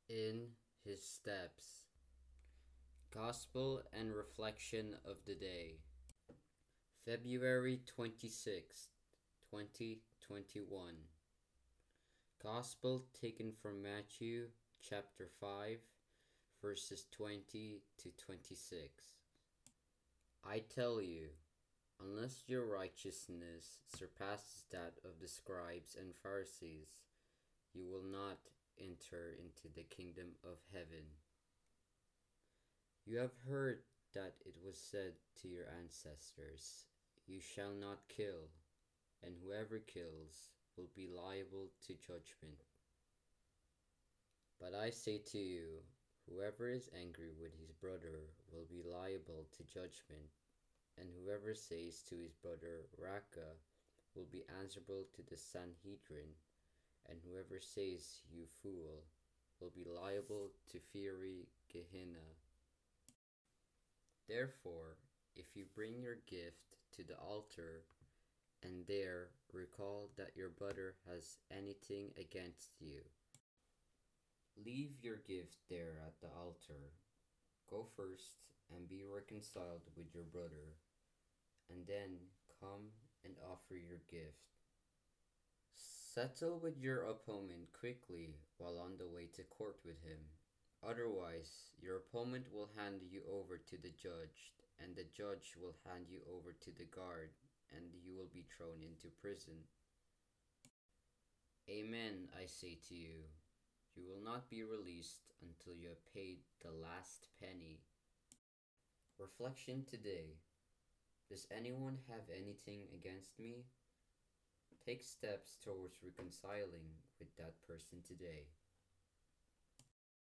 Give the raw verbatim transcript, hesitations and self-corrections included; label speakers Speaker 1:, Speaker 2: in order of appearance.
Speaker 1: in his steps. Gospel and Reflection of the Day, February twenty-sixth, twenty twenty-one. Gospel taken from Matthew chapter five, verses twenty to twenty-six. I tell you, unless your righteousness surpasses that of the scribes and Pharisees, you will not enter into the kingdom of heaven. You have heard that it was said to your ancestors, "You shall not kill, and whoever kills will be liable to judgment." But I say to you, whoever is angry with his brother will be liable to judgment, and whoever says to his brother, "Raca," will be answerable to the Sanhedrin, and whoever says, "You fool," will be liable to fiery Gehenna. Therefore, if you bring your gift to the altar, and there recall that your brother has anything against you, leave your gift there at the altar. Go first and be reconciled with your brother, and then come and offer your gift. Settle with your opponent quickly while on the way to court with him. Otherwise, your opponent will hand you over to the judge, and the judge will hand you over to the guard, and you will be thrown into prison. Amen, I say to you, you will not be released until you have paid the last penny. Reflection today. Does anyone have anything against me? Take steps towards reconciling with that person today.